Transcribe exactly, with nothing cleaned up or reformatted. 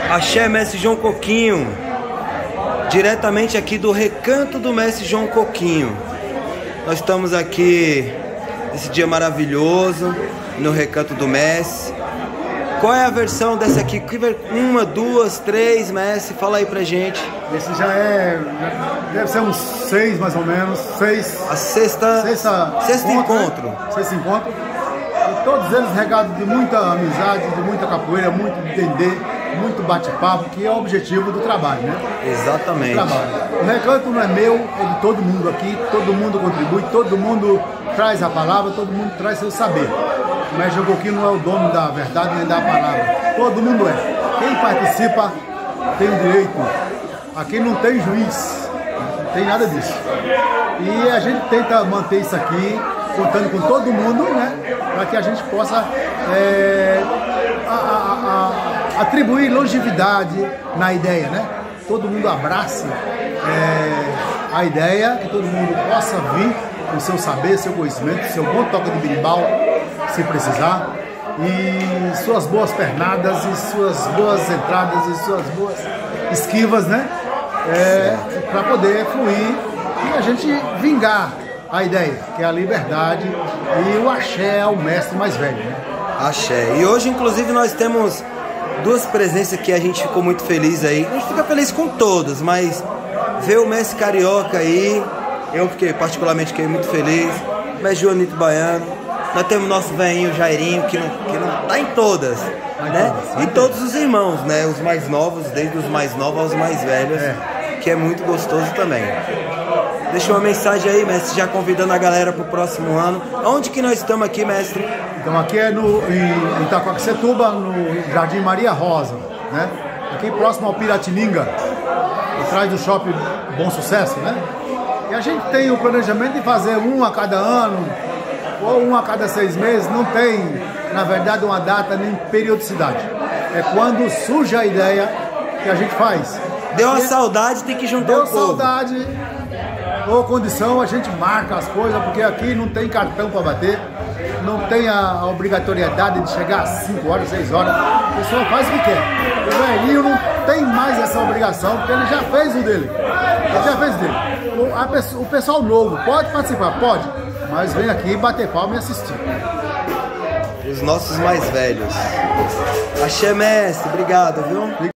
Axé, mestre João Coquinho, diretamente aqui do Recanto do mestre João Coquinho. Nós estamos aqui nesse dia maravilhoso no Recanto do mestre. Qual é a versão dessa aqui? Uma, duas, três, mestre? Fala aí pra gente. Esse já é... deve ser uns seis, mais ou menos. Seis... A sexta... Sexta, sexta encontro. encontro. Né? Sexta encontro. E todos eles regados de muita amizade, de muita capoeira, muito entender, muito bate-papo, que é o objetivo do trabalho, né? Exatamente. Do trabalho. O recanto não é meu, é de todo mundo aqui. Todo mundo contribui, todo mundo traz a palavra, todo mundo traz seu saber. O mestre João Coquinho não é o dono da verdade nem da palavra. Todo mundo é. Quem participa tem o direito. Aqui não tem juiz, não tem nada disso. E a gente tenta manter isso aqui, contando com todo mundo, né? Para que a gente possa é, a, a, a, atribuir longevidade na ideia, né? Todo mundo abrace é, a ideia, que todo mundo possa vir com seu saber, seu conhecimento, seu bom toque de berimbau, se precisar, e suas boas pernadas, e suas boas entradas, e suas boas esquivas, né? É, para poder fluir e a gente vingar a ideia, que é a liberdade e o axé ao mestre mais velho, né? Axé. E hoje, inclusive, nós temos duas presenças que a gente ficou muito feliz aí. A gente fica feliz com todos, mas ver o mestre Carioca aí, eu fiquei, particularmente, fiquei muito feliz. O mestre Joanito Baiano. Nós temos nosso velhinho Jairinho, que não, que não tá em todas, né? E todos os irmãos, né? Os mais novos, desde os mais novos aos mais velhos, é. Que é muito gostoso também. Deixa uma mensagem aí, mestre, já convidando a galera pro próximo ano. Onde que nós estamos aqui, mestre? Então aqui é no, em Itacoaxetuba, no Jardim Maria Rosa, né? Aqui próximo ao Piratininga, atrás do shopping Bom Sucesso, né? E a gente tem o planejamento de fazer um a cada ano, ou um a cada seis meses. Não tem, na verdade, uma data nem periodicidade. É quando surge a ideia que a gente faz. Deu uma saudade, tem que juntar Deu o povo. saudade ou condição, a gente marca as coisas, porque aqui não tem cartão para bater, não tem a obrigatoriedade de chegar às cinco horas, seis horas. A pessoa faz o que quer. O velhinho não tem mais essa obrigação, porque ele já fez o dele. Ele já fez o dele. O, a, o pessoal novo pode participar? Pode. Mas vem aqui bater palma e assistir. Os nossos mais velhos. Axé, mestre, obrigado, viu?